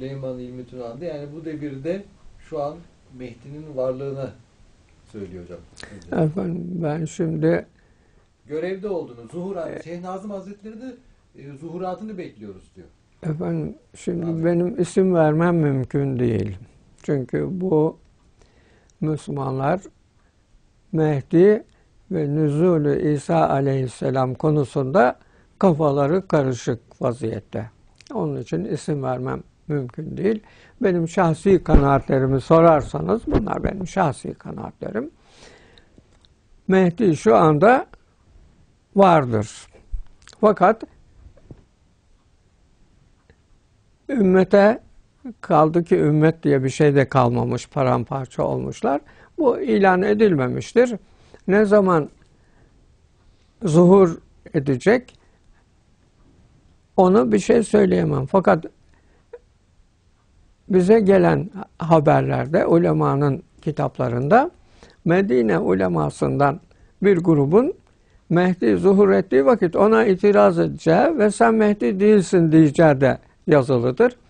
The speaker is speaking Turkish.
Süleyman İlmi Tuna'nda. Yani bu devirde şu an Mehdi'nin varlığını söylüyor hocam. Efendim ben şimdi Görevde olduğunu, Şeyh Nazım Hazretleri de zuhuratını bekliyoruz diyor. efendim şimdi benim isim vermem mümkün değil. Çünkü bu Müslümanlar Mehdi ve Nüzulü İsa Aleyhisselam konusunda kafaları karışık vaziyette. Onun için isim vermem mümkün değil. Benim şahsi kanaatlerimi sorarsanız, bunlar benim şahsi kanaatlerim. Mehdi şu anda vardır. Fakat ümmete kaldı ki ümmet diye bir şey de kalmamış, paramparça olmuşlar. Bu ilan edilmemiştir. Ne zaman zuhur edecek onu bir şey söyleyemem. Fakat bize gelen haberlerde, ulemanın kitaplarında Medine ulemasından bir grubun Mehdi zuhur ettiği vakit ona itiraz edeceği ve sen Mehdi değilsin diyeceği de yazılıdır.